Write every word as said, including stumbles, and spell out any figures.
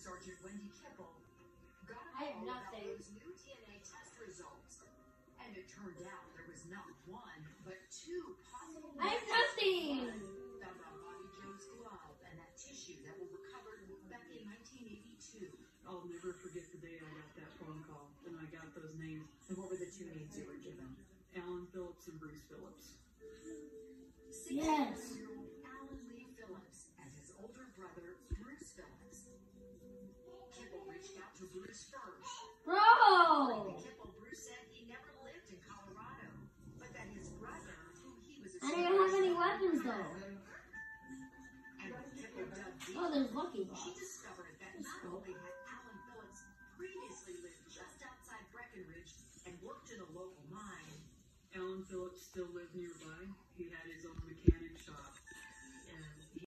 Sergeant Wendy Kipple got a I have call about nothing. those new D N A test results. And it turned out there was not one, but two possible I have nothing. found on Bobby Joe's glove and that tissue that were recovered back in nineteen eighty-two. I'll never forget the day I got that phone call and I got those names. And what were the two names you were given? Alan Phillips and Bruce Phillips. Yes. sixty-four-year-old Alan Lee Phillips and his older brother, Bruce Phillips. Kipple reached out to Bruce first. Bro! Kipple, Bruce said he never lived in Colorado, but that his brother, who he was I don't have any weapons though. And when Kipple dug deep, Oh, there's Lucky he Box. discovered that not only had Alan Phillips previously lived just outside Breckenridge and worked in a local mine, Alan Phillips still lived nearby. He had his own mechanic